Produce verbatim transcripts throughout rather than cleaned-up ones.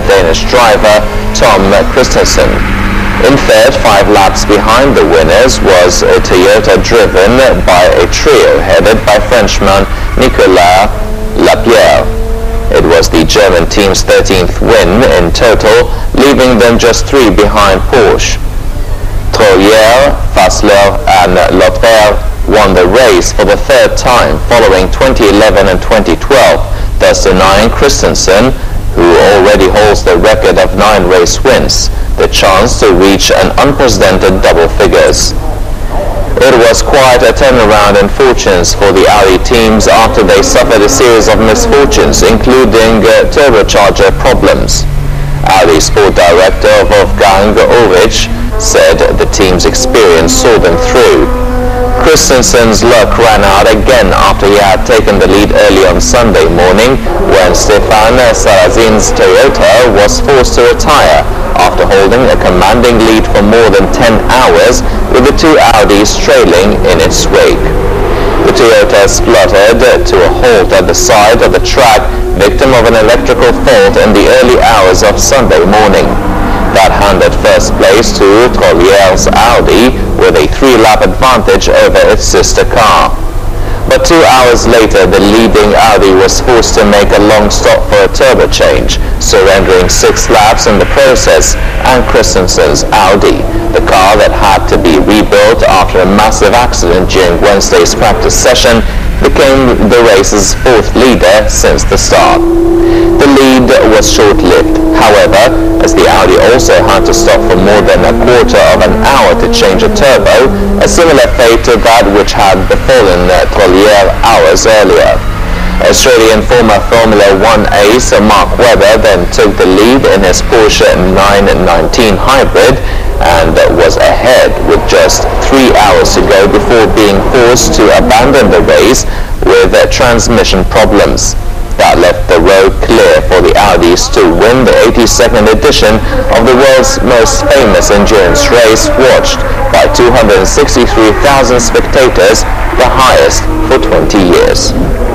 Danish driver Tom Christensen. In third, five laps behind the winners, was a Toyota driven by a trio headed by Frenchman Nicolas Lapierre. It was the German team's thirteenth win in total, leaving them just three behind Porsche. Trollier, Fassler and Lautrec won the race for the third time following twenty eleven and twenty twelve, thus denying Christensen, who already holds the record of nine race wins, the chance to reach an unprecedented double figures. It was quite a turnaround in fortunes for the Audi teams after they suffered a series of misfortunes, including uh, turbocharger problems. Audi sport director Wolfgang Ulrich said the team's experience saw them through. Christensen's luck ran out again after he had taken the lead early on Sunday morning when Stefan Sarazin's Toyota was forced to retire after holding a commanding lead for more than ten hours with the two Audis trailing in its wake. The Toyota spluttered to a halt at the side of the track, victim of an electrical fault in the early hours of Sunday morning. That handed first place to Trollier's Audi with a three-lap advantage over its sister car. But two hours later, the leading Audi was forced to make a long stop for a turbo change, surrendering six laps in the process, and Christensen's Audi, the car that had to be rebuilt after a massive accident during Wednesday's practice session, became the race's fourth leader since the start. The lead was short-lived, however, as the Audi also had to stop for more than a quarter of an hour to change a turbo, a similar fate to that which had befallen Trollier hours earlier. Australian former Formula One ace Mark Webber then took the lead in his Porsche nine nineteen hybrid and was ahead with just three hours to go before being forced to abandon the race with transmission problems. That left the road clear for the Audis to win the eighty-second edition of the world's most famous endurance race, watched by two hundred sixty-three thousand spectators, the highest for twenty years.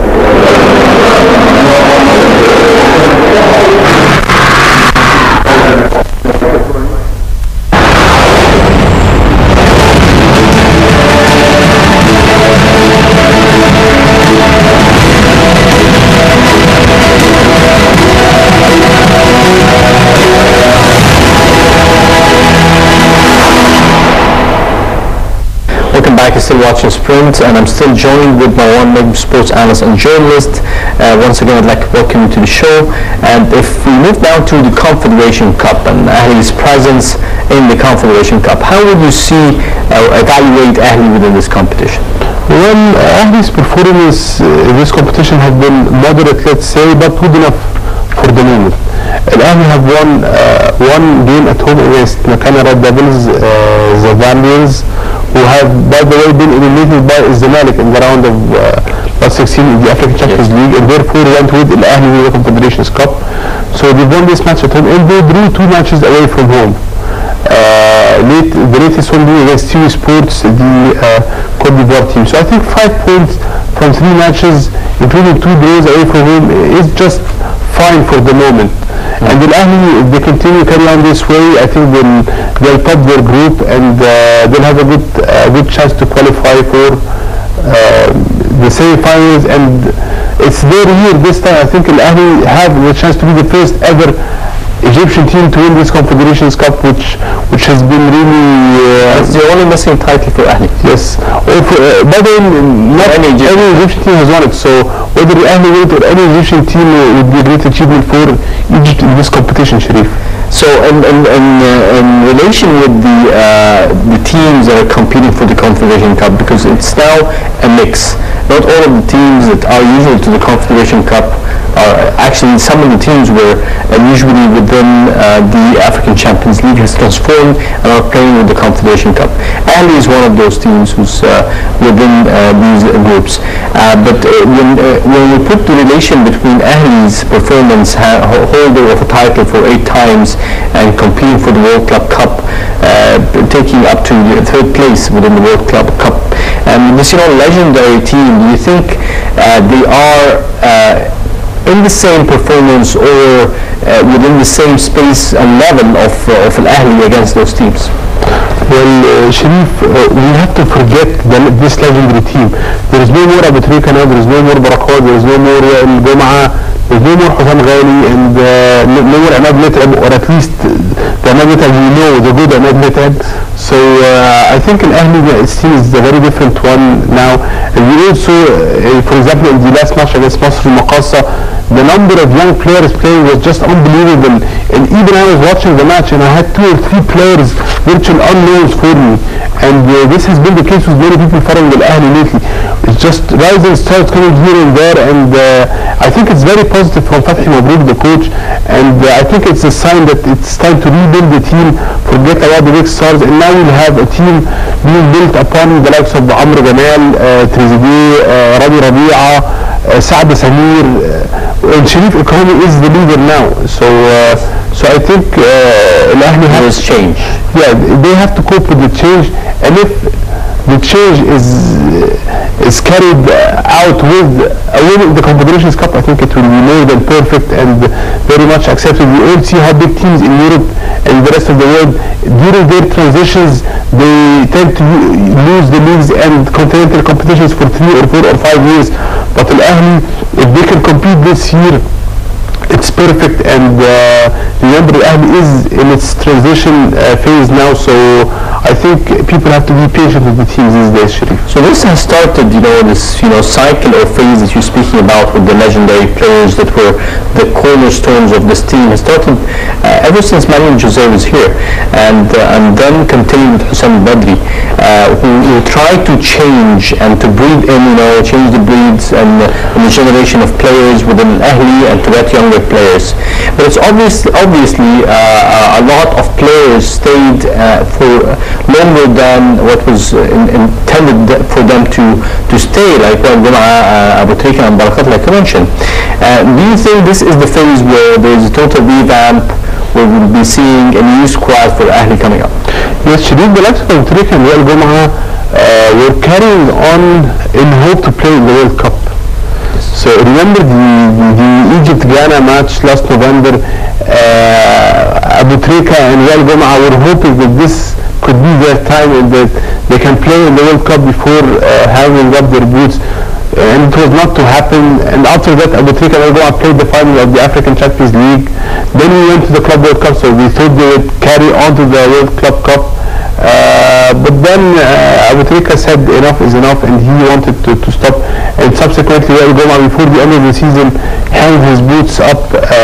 You're still watching Sprint, and I'm still joined with my one main sports analyst and journalist. Uh, once again, I'd like to welcome you to the show. And if we move now to the Confederation Cup and Ahli's presence in the Confederation Cup, how would you see uh, evaluate Ahli within this competition? Well, Ahli's performance in this competition has been moderate, let's say, but good enough for the moment. Ahli have won uh, one game at home against Nakana Red Devils, uh, the Zambians, who have, by the way, been eliminated by Zamalek in the round of uh, last sixteen in the African Champions yes. League, and therefore went with Al-Ahli in the Confederations Cup. So they won this match at home, and they drew two matches away from home. Uh, late, the latest one being against T V Sports, the uh, Côte d'Ivoire team. So I think five points from three matches, including two draws away from home, is just fine for the moment. Mm-hmm. And Al-Ahli, if they continue to carry on this way, I think they'll, they'll top their group, and uh, they'll have a good, uh, good chance to qualify for uh, the semi-finals. And it's their year this time. I think Al-Ahli have the chance to be the first ever Egyptian team to win this Confederations Cup, which which has been really... Uh, it's the only missing title for Ahli. Yes. Or for, uh, by the way, not any Egyptian. any Egyptian team has won it, so whether Ahli win it or any Egyptian team uh, would be a great achievement for Egypt in this competition, Sharif. So in, in, in, uh, in relation with the, uh, the teams that are competing for the Confederation Cup, because it's now a mix. Not all of the teams that are usual to the Confederation Cup are actually, some of the teams were uh, usually within uh, the African Champions League has transformed and are playing with the Confederation Cup. Ahli is one of those teams who's uh, within uh, these uh, groups. Uh, but uh, when, uh, when we put the relation between Ahli's performance, ha holder of a title for eight times and competing for the World Club Cup, uh, taking up to the third place within the World Club Cup, and this, you know, legendary team, do you think uh, they are uh, in the same performance or uh, within the same space and level of uh, of Al Ahly against those teams? Well, uh, Sharif, uh, we have to forget the, this legendary team. There is no more Abu Trika now, there is no more Barakat, there is no more Wael Jum'a, there is no more Husam Ghali, and uh, no, no more Ahmad Mit'ab, or at least the Ahmad Mit'ab we know, the good Ahmad Mit'ab. So uh, I think Al Ahly team is a very different one now. And we also, uh, for example, in the last match against Masr al-Maqasa, the number of young players playing was just unbelievable. And even I was watching the match and I had two or three players virtual unknowns for me. And uh, this has been the case with many people following Al Ahly lately. It's just rising stars coming here and there, and uh, I think it's very positive from Fathi Mabruk, the coach, and uh, I think it's a sign that it's time to rebuild the team, forget about the big stars, and now we'll have a team being built upon the likes of Amr Gamal, uh, Trezeguet, uh, Rami Rabi'a, uh, Saad Samir, uh, and Sharif Ikrami is the leader now. So uh, so I think uh, Al Ahly has change. Yeah, they have to cope with the change, and if the change is is carried out with a win in the Confederations Cup, I think it will be more than perfect and very much accepted. We all see how big teams in Europe and the rest of the world, during their transitions, they tend to lose the leagues and continental competitions for three or four or five years. But Al Ahly, if they can compete this year, it's perfect. And uh, remember, Al Ahly is in its transition uh, phase now, so I think people have to be patient with the teams these days, Sharif. So this has started, you know, this you know cycle or phase that you're speaking about with the legendary players that were the cornerstones of this team. Has started uh, ever since Manuel Jose was here, and uh, and then continued with Hussein Badri, uh, who, who tried to change and to breed in, you know, change the breeds and, uh, and the generation of players within Al Ahly and to get younger players. But it's obvious, obviously uh, a lot of players stayed uh, for longer than what was uh, in, intended for them to to stay, like Wael Jum'a, uh, Abu Trika and Barakat, like you mentioned. Uh, do you think this is the phase where there is a total revamp, where we'll be seeing a new squad for Ahly coming up? Yes, Sharif, the likes of Abu Trika and Wael Jum'a uh, were carrying on in hope to play in the World Cup. So remember the, the Egypt-Ghana match last November, uh, Abu Trika and Wael Jum'a were hoping that this could be their time and that they can play in the World Cup before uh, hanging up their boots. And it was not to happen. And after that, Abu Trika and Wael Jum'a played the final of the African Champions League. Then we went to the Club World Cup, so we thought they would carry on to the World Club Cup. Uh, but then uh, Abu Trika said enough is enough, and he wanted to, to stop. And subsequently, Wael Jum'a, before the end of the season, hung his boots up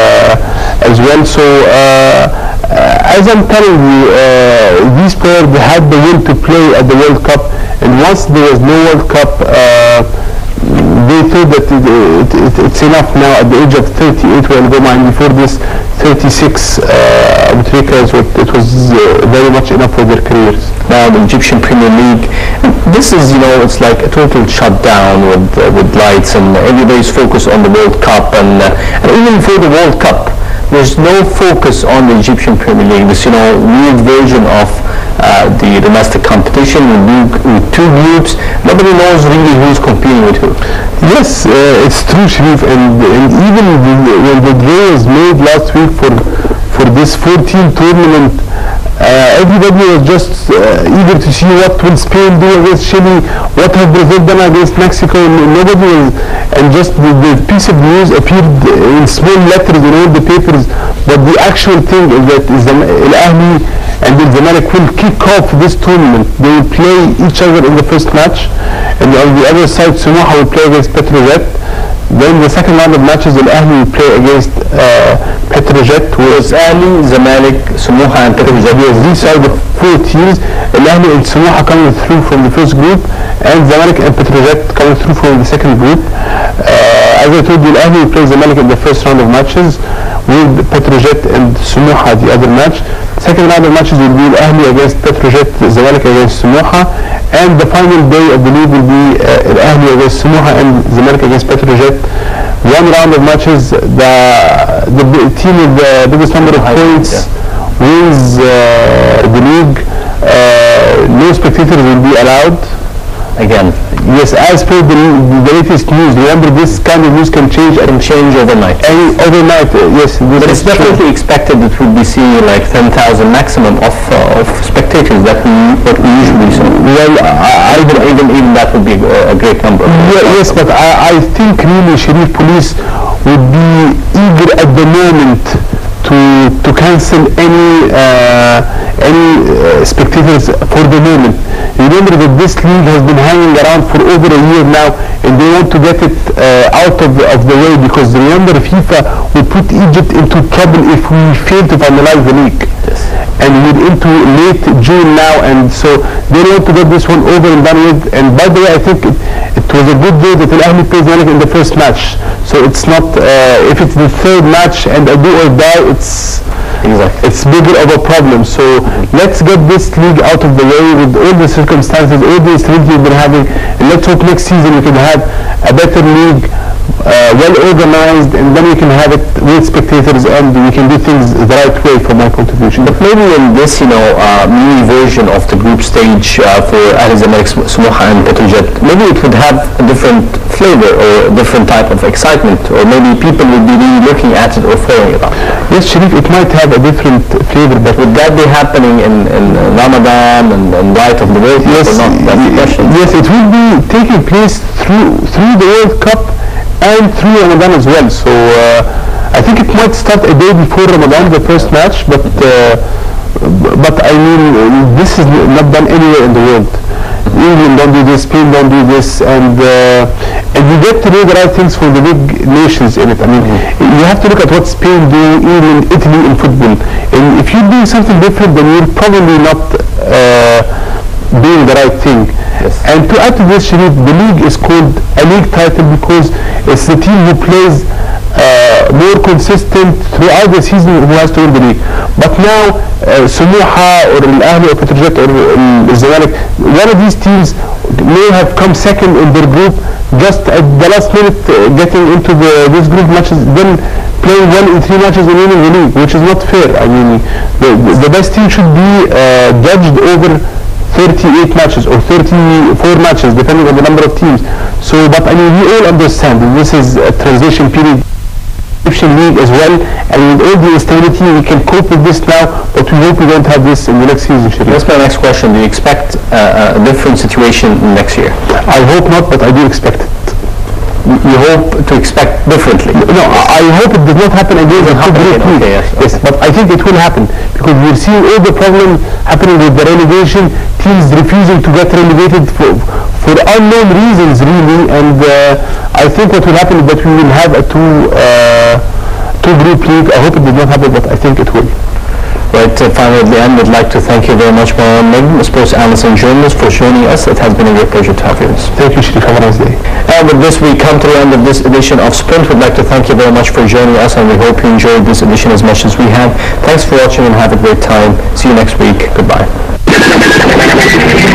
uh, as well. So uh, uh, as I'm telling you, uh, these players had the will to play at the World Cup, and once there was no World Cup, uh, they thought that it, it, it, it's enough now at the age of thirty-eight, Wael Jum'a, and before this thirty-six, uh, Abu Trika, it was uh, very much enough for their careers. Now the Egyptian Premier League, this is, you know, it's like a total shutdown with uh, with lights, and everybody's focused on the World Cup, and, uh, and even for the World Cup, there's no focus on the Egyptian Premier League, this, you know, weird version of uh, the domestic competition with, with two groups. Nobody knows really who's competing with who. Yes, uh, it's true, Sharif, and, and even the, when the draw was made last week for for this four-team tournament, uh, everybody was just uh, eager to see what will Spain do against Chile, what have Brazil done against Mexico, and nobody was, and just the, the piece of news appeared in small letters in all the papers, but the actual thing is that is the Al Ahly and the Zamalek will kick off this tournament. They will play each other in the first match, and on the other side, Smoha will play against Petrojet. Then the second round of matches, Al Ahly will play against uh, Petrojet, who is Ahly, Zamalek, Smoha, and Petrojet. Yes, these are the four teams. Al Ahly and Smoha coming through from the first group, and Zamalek and Petrojet coming through from the second group. Uh, as I told you, Al Ahly will play Zamalek in the first round of matches, with Petrojet and Smoha the other match. Second round of matches will be Al Ahly against Petrojet, Zamalek against Smoha, and the final day of the league will be uh, Al Ahly against Smoha and Zamalek against Petrojet. One round of matches, the the team with the biggest number of points yeah. wins uh, the league. Uh, no spectators will be allowed. again. Yes, as per the, the latest news, remember this kind of news can change Can change overnight. any overnight. Uh, yes, this But it's is true. definitely expected that we'll be seeing like ten thousand maximum of, uh, of spectators. That we, what we usually see. Well, I, I Even, even, even that would be a, a great number. Yeah, yes, but I, I think really Sharif police would be eager at the moment to to cancel any uh, any uh, spectators for the moment. Remember that this league has been hanging around for over a year now, and they want to get it uh, out of the, of the way, because remember FIFA will put Egypt into trouble if we fail to finalize the league. Yes. And we're into late June now, and so they want to get this one over and done with. And by the way, I think it, it was a good day that Al Ahly plays Zamalek in the first match. So it's not, uh, if it's the third match and a do or die, it's Exactly. it's bigger of a problem. So let's get this league out of the way with all the circumstances, all the instability we've been having, and let's hope next season we can have a better league, uh, well organized, and then we can have it with spectators and we can do things the right way from my contribution. But maybe in this, you know, uh, mini version of the group stage uh, for Ahly Zamalek, Smoha and Petrojet, maybe it would have a different flavor or a different type of excitement, or maybe people would be really looking at it or following it up. Yes, Sharif, it might have a different flavor, but Would that be happening in, in Ramadan and, and right of the World Cup yes, or not? That's the question. yes, it will be taking place through through the World Cup and through Ramadan as well. So uh, I think it might start a day before Ramadan, the first match, but uh, but I mean this is not done anywhere in the world. England don't do this, Spain don't do this, and uh, and you get to do the right things for the big nations in it. I mean, mm-hmm. you have to look at what Spain do, England, Italy in football, and if you're doing something different, then you're probably not uh, doing the right thing. Yes. And to add to this, Sharif, the league is called a league title because it's the team who plays uh, more consistent throughout the season who has to win the league. But now, uh, Smoha or Al Ahly or Petrojet or Al Zamalek, one of these teams may have come second in their group just at the last minute, uh, getting into the this group matches, then playing well in three matches and winning the league, which is not fair. I mean, the, the best team should be uh, judged over thirty-eight matches or thirty-four matches, depending on the number of teams. So, but I mean, we all understand that this is a transition period. Egyptian league as well, and with all the instability, we can cope with this now, but we hope we don't have this in the next season. That's my next question. Do you expect uh, a different situation next year? I hope not, but I do expect it. You hope to expect differently? No, I, I hope it does not happen again. It happen again, okay, yes, yes, okay. But I think it will happen because we're seeing all the problems happening with the relegation, teams refusing to get relegated for for unknown reasons, really. And uh, I think what will happen is that we will have a two uh, two group league. I hope it did not happen, but I think it will. Right, uh, finally at the end, I'd like to thank you very much, Mohamed Negm, a sports analyst and journalist, for joining us. It has been a great pleasure to have you. Thank you, Sharif. Have a nice day. And with this, we come to the end of this edition of Sprint. We'd like to thank you very much for joining us, and we hope you enjoyed this edition as much as we have. Thanks for watching and have a great time. See you next week. Goodbye.